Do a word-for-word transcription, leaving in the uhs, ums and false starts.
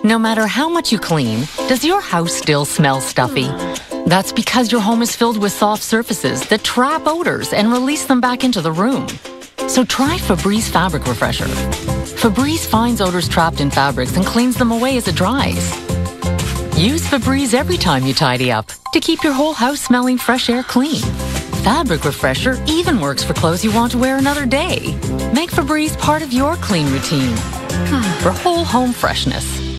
No matter how much you clean, does your house still smell stuffy? That's because your home is filled with soft surfaces that trap odors and release them back into the room. So try Febreze Fabric Refresher. Febreze finds odors trapped in fabrics and cleans them away as it dries. Use Febreze every time you tidy up to keep your whole house smelling fresh air clean. Fabric Refresher even works for clothes you want to wear another day. Make Febreze part of your clean routine for whole home freshness.